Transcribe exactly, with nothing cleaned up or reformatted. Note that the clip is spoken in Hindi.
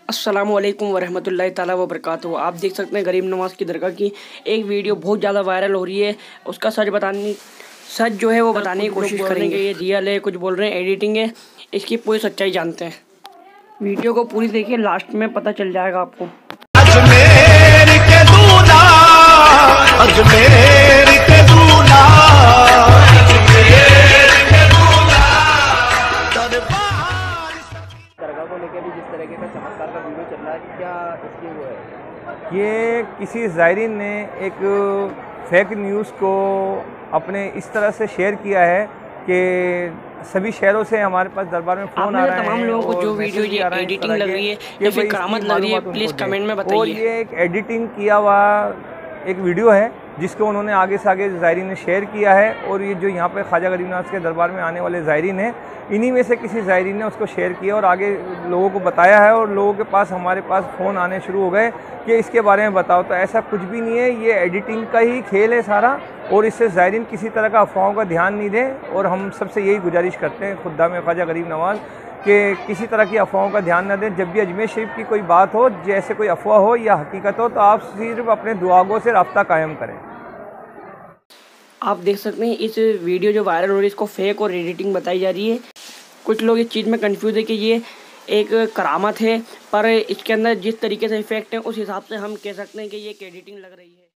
अस्सलामुअलैकुम वरहमतुल्लाहि ताला वबरकातुहू। आप देख सकते हैं गरीब नवाज की दरगाह की एक वीडियो बहुत ज़्यादा वायरल हो रही है। उसका सच बताने सच जो है वो बताने की कोशिश करेंगे। ये रियल है, कुछ बोल रहे हैं एडिटिंग है। इसकी पूरी सच्चाई जानते हैं। वीडियो को पूरी देखिए, लास्ट में पता चल जाएगा आपको। अजमेर के दूल्हा, अजमेर के दूल्हा, दरगाह को लेकर भी जिस तरीके का चमत्कार का वीडियो चल रहा है, क्या इसकी वो है? ये किसी ज़ायरीन ने एक फेक न्यूज़ को अपने इस तरह से शेयर किया है कि सभी शहरों से हमारे पास दरबार में फ़ोन आ रहे हैं। तमाम लोगों को जो वीडियो ये एडिटिंग लग रही है या फिर करामत लग रही है, प्लीज़ कमेंट में बताइए। और ये एक एडिटिंग किया हुआ एक वीडियो है जिसको उन्होंने आगे से आगे ज़ायरीन ने शेयर किया है। और ये जो यहाँ पे ख्वाजा गरीब नवाज के दरबार में आने वाले ज़ायरीन हैं, इन्हीं में से किसी ज़ायरीन ने उसको शेयर किया और आगे लोगों को बताया है। और लोगों के पास हमारे पास फ़ोन आने शुरू हो गए कि इसके बारे में बताओ। तो ऐसा कुछ भी नहीं है, ये एडिटिंग का ही खेल है सारा। और इससे ज़ायरीन किसी तरह का अफवाहों का ध्यान नहीं दें। और हम सबसे यही गुजारिश करते हैं खुदा में ख्वाजा गरीब नवाज कि किसी तरह की अफवाहों का ध्यान न दें। जब भी अजमेर शरीफ की कोई बात हो, जैसे कोई अफवाह हो या हकीकत हो, तो आप सिर्फ अपने दुआगों से रब्ता कायम करें। आप देख सकते हैं इस वीडियो जो वायरल हो रही है इसको फेक और एडिटिंग बताई जा रही है। कुछ लोग इस चीज़ में कंफ्यूज है कि ये एक करामत है, पर इसके अंदर जिस तरीके से इफेक्ट है उस हिसाब से हम कह सकते हैं कि ये एक एडिटिंग लग रही है।